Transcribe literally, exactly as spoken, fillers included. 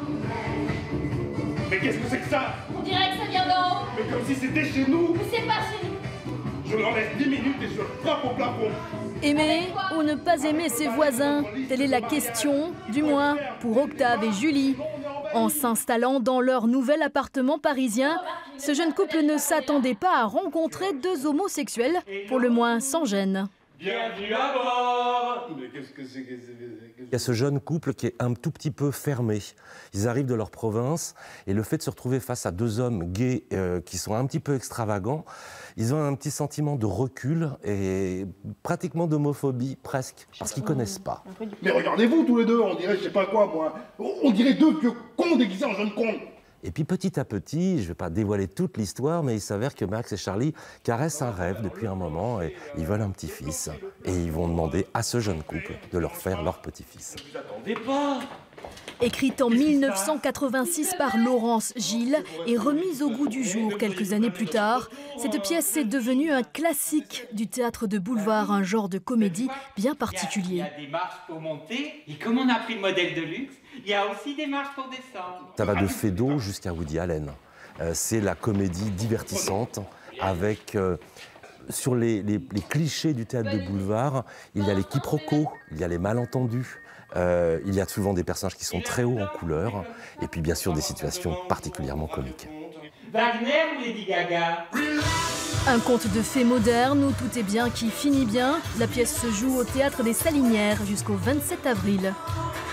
Mais qu'est-ce que c'est que ça? On dirait que ça vient d'en haut. Mais comme si c'était chez nous. Mais c'est pas chez nous. Je leur laisse dix minutes et je frappe au plafond. Aimer ou ne pas aimer ses voisins, telle est la question, du moins pour Octave et Julie. En s'installant dans leur nouvel appartement parisien, ce jeune couple ne s'attendait pas à rencontrer deux homosexuels, pour le moins sans gêne. Bienvenue à bord. Il y a ce jeune couple qui est un tout petit peu fermé. Ils arrivent de leur province et le fait de se retrouver face à deux hommes gays euh, qui sont un petit peu extravagants, ils ont un petit sentiment de recul et pratiquement d'homophobie, presque, parce qu'ils ne connaissent pas. Mais regardez-vous tous les deux, on dirait je sais pas quoi moi. On dirait deux vieux cons déguisés en jeunes cons. Et puis petit à petit, je ne vais pas dévoiler toute l'histoire, mais il s'avère que Max et Charlie caressent un rêve depuis un moment et ils veulent un petit-fils. Et ils vont demander à ce jeune couple de leur faire leur petit-fils. Vous attendez pas? Écrite en mille neuf cent quatre-vingt-six par Laurence Gilles et remise au goût du jour quelques années plus tard, cette pièce est devenue un classique du théâtre de boulevard, un genre de comédie bien particulier. Il y a des marches pour monter, et comme on a pris le modèle de luxe, il y a aussi des marches pour descendre. Ça va de Feydeau jusqu'à Woody Allen. Euh, c'est la comédie divertissante avec... Euh, sur les, les, les clichés du théâtre de boulevard, il y a les quiproquos, il y a les malentendus. Euh, il y a souvent des personnages qui sont très hauts en couleur, et puis bien sûr des situations particulièrement comiques. Wagner ou Lady Gaga? Un conte de fées moderne où tout est bien qui finit bien. La pièce se joue au Théâtre des Salinières jusqu'au vingt-sept avril.